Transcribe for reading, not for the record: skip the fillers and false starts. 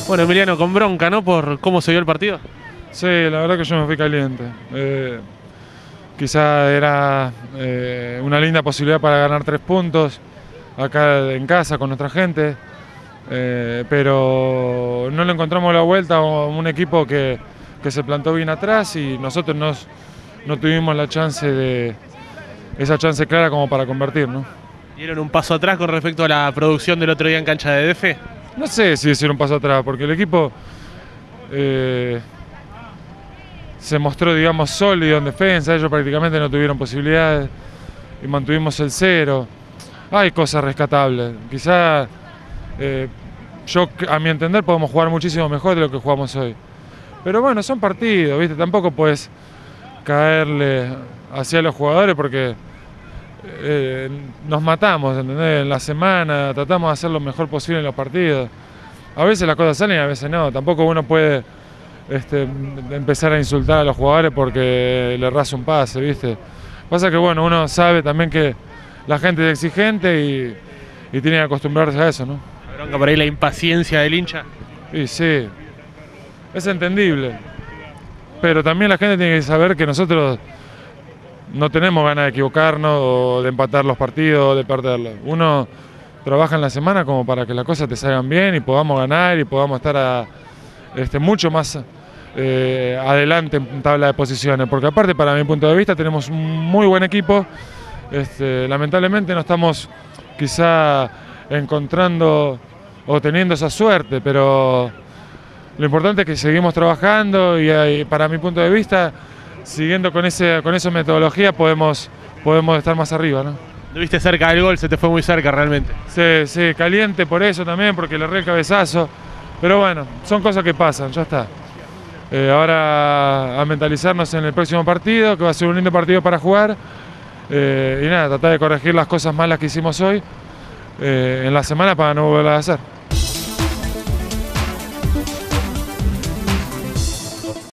Bueno, Emiliano, con bronca, ¿no? Por cómo se vio el partido. Sí, la verdad que yo me fui caliente. Quizá era una linda posibilidad para ganar 3 puntos acá en casa con nuestra gente, pero no le encontramos la vuelta a un equipo que se plantó bien atrás y nosotros no tuvimos esa chance clara como para convertir, ¿no? ¿Dieron un paso atrás con respecto a la producción del otro día en cancha de DF? No sé si hicieron un paso atrás, porque el equipo se mostró, digamos, sólido en defensa. Ellos prácticamente no tuvieron posibilidades y mantuvimos el 0. Hay cosas rescatables. Quizá yo, a mi entender, podemos jugar muchísimo mejor de lo que jugamos hoy. Pero bueno, son partidos, ¿viste? Tampoco puedes caerle hacia los jugadores porque nos matamos, ¿entendés? En la semana tratamos de hacer lo mejor posible en los partidos. A veces las cosas salen y a veces no. Tampoco uno puede empezar a insultar a los jugadores porque le raza un pase, ¿viste? Pasa que bueno, uno sabe también que la gente es exigente y tiene que acostumbrarse a eso, ¿no? Bronca por ahí la impaciencia del hincha. Y sí, es entendible. Pero también la gente tiene que saber que nosotros no tenemos ganas de equivocarnos o de empatar los partidos o de perderlos. Uno trabaja en la semana como para que las cosas te salgan bien y podamos ganar y podamos estar mucho más adelante en tabla de posiciones. Porque aparte, para mi punto de vista, tenemos un muy buen equipo. Lamentablemente no estamos quizá encontrando o teniendo esa suerte, pero lo importante es que seguimos trabajando y para mi punto de vista, siguiendo con esa metodología podemos estar más arriba, ¿no? Estuviste cerca del gol, se te fue muy cerca realmente. Sí, caliente por eso también, porque le erré el cabezazo. Pero bueno, son cosas que pasan, ya está. Ahora a mentalizarnos en el próximo partido, que va a ser un lindo partido para jugar. Y nada, tratar de corregir las cosas malas que hicimos hoy en la semana para no volver a hacer.